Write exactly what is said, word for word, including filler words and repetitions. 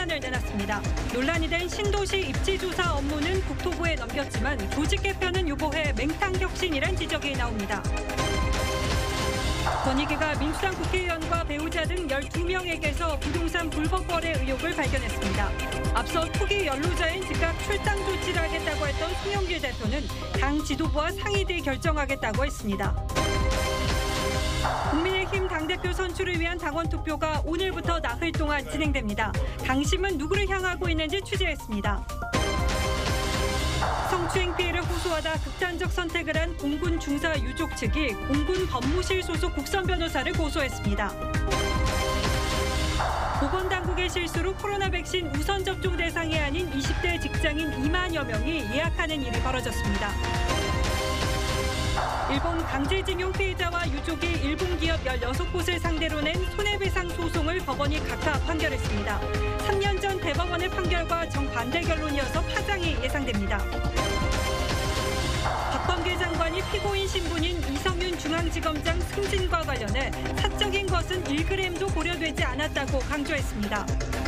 판단을 내놨습니다. 논란이 된 신도시 입지조사 업무는 국토부에 넘겼지만 조직 개편은 유보해 맹탕격신이란 지적이 나옵니다. 권익위가 민주당 국회의원과 배우자 등 열두 명에게서 부동산 불법 거래 의혹을 발견했습니다. 앞서 투기 연루자인 즉각 출당 조치를 하겠다고 했던 송영길 대표는 당 지도부와 상의돼 결정하겠다고 했습니다. 국민의힘 당대표 선출을 위한 당원 투표가 오늘부터 나흘 동안 진행됩니다. 당심은 누구를 향하고 있는지 취재했습니다. 성추행 피해를 호소하다 극단적 선택을 한 공군 중사 유족 측이 공군 법무실 소속 국선 변호사를 고소했습니다. 보건당국의 실수로 코로나 백신 우선 접종 대상이 아닌 이십 대 직장인 이만여 명이 예약하는 일이 벌어졌습니다. 일본 강제징용 피해자와 유족이 일본 기업 열여섯 곳을 상대로 낸 손해배상 소송을 법원이 각각 판결했습니다. 삼 년 전 대법원의 판결과 정반대 결론이어서 파장이 예상됩니다. 박범계 장관이 피고인 신분인 이성윤 중앙지검장 승진과 관련해 사적인 것은 일 그램도 고려되지 않았다고 강조했습니다.